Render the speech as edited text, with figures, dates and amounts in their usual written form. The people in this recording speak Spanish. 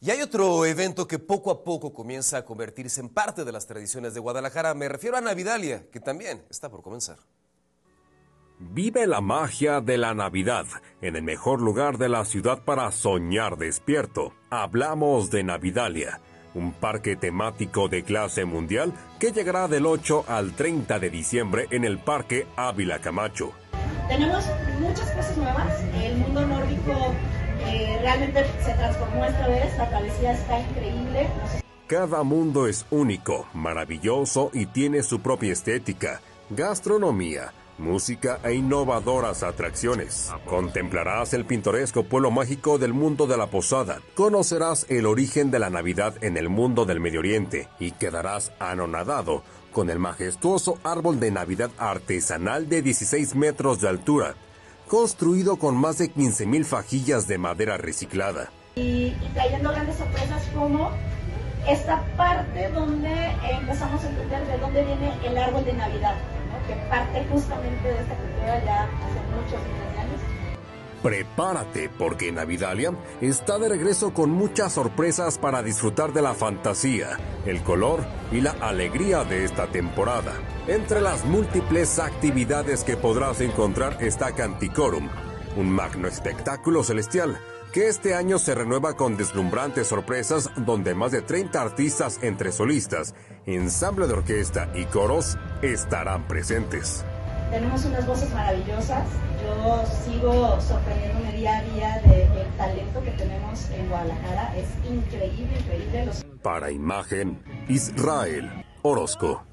Y hay otro evento que poco a poco comienza a convertirse en parte de las tradiciones de Guadalajara. Me refiero a Navidalia, que también está por comenzar. Vive la magia de la Navidad en el mejor lugar de la ciudad para soñar despierto. Hablamos de Navidalia, un parque temático de clase mundial que llegará del 8 al 30 de diciembre en el Parque Ávila Camacho. Tenemos muchas cosas nuevas. El mundo nórdico realmente se transformó esta vez. La travesía está increíble. Cada mundo es único, maravilloso y tiene su propia estética, gastronomía, música e innovadoras atracciones. Contemplarás el pintoresco pueblo mágico del mundo de la posada. Conocerás el origen de la Navidad en el mundo del Medio Oriente y quedarás anonadado con el majestuoso árbol de Navidad artesanal de 16 metros de altura, construido con más de 15,000 fajillas de madera reciclada. Y trayendo grandes sorpresas como esta parte donde empezamos a entender de dónde viene el árbol de Navidad, ¿no? Que parte justamente de esta cultura ya hace muchos miles de años. Prepárate, porque Navidalia está de regreso con muchas sorpresas para disfrutar de la fantasía, el color y la alegría de esta temporada. Entre las múltiples actividades que podrás encontrar está Canticorum, un magno espectáculo celestial que este año se renueva con deslumbrantes sorpresas donde más de 30 artistas entre solistas, ensamble de orquesta y coros estarán presentes. Tenemos unas voces maravillosas. Yo sigo sorprendiéndome día a día del talento que tenemos en Guadalajara. Es increíble, increíble. Para Imagen, Israel Orozco.